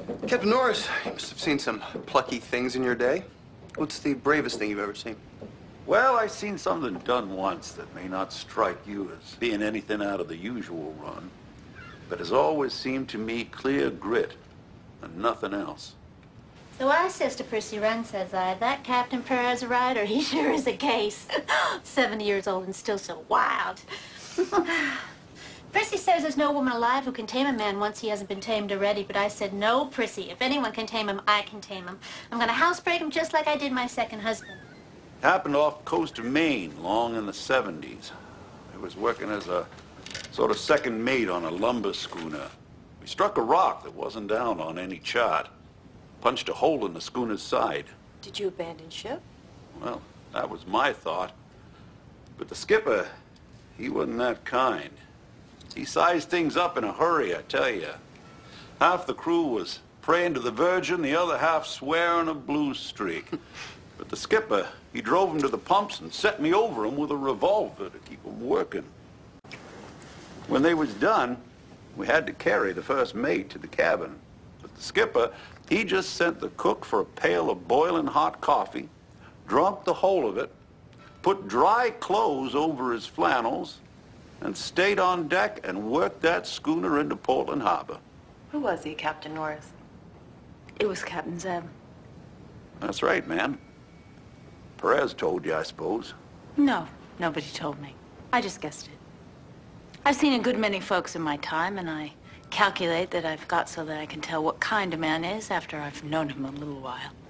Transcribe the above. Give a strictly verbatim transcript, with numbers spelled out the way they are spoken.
Captain Norris, you must have seen some plucky things in your day. What's the bravest thing you've ever seen? Well, I've seen something done once that may not strike you as being anything out of the usual run, but has always seemed to me clear grit and nothing else. So I says to Percy Run, says I, that Captain Perez rider, he sure is a case. seventy years old and still so wild. Percy says there's no woman alive who can tame a man once he hasn't been tamed already, but I said, no, Percy, if anyone can tame him, I can tame him. I'm gonna housebreak him just like I did my second husband. Happened off the coast of Maine, long in the seventies. I was working as a sort of second mate on a lumber schooner. We struck a rock that wasn't down on any chart. Punched a hole in the schooner's side. Did you abandon ship? Well, that was my thought. But the skipper, he wasn't that kind. He sized things up in a hurry, I tell you. Half the crew was praying to the Virgin, the other half swearing a blue streak. But the skipper, he drove him to the pumps and set me over him with a revolver to keep him working. When they was done, we had to carry the first mate to the cabin. But the skipper, he just sent the cook for a pail of boiling hot coffee, drunk the whole of it, put dry clothes over his flannels, and stayed on deck and worked that schooner into Portland Harbor. Who was he, Captain Norris? It was Captain Zeb. That's right, man. Perez told you, I suppose. No, nobody told me. I just guessed it. I've seen a good many folks in my time, and I calculate that I've got so that I can tell what kind a man is after I've known him a little while.